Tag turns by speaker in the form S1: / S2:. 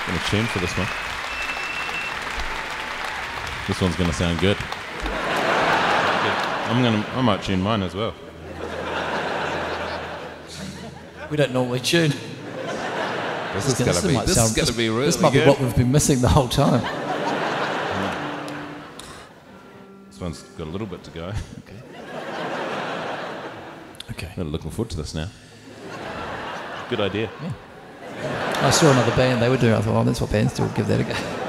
S1: Gonna tune for this one. This one's gonna sound good. I might tune mine as well.
S2: We don't normally tune.
S1: This is gonna be really good.
S2: This might be what we've been missing the whole time.
S1: This one's got a little bit to go.
S2: Okay.
S1: I'm looking forward to this now. Good idea.
S2: Yeah. I saw another band, they were doing it. I thought, oh, that's what bands do, give that a go.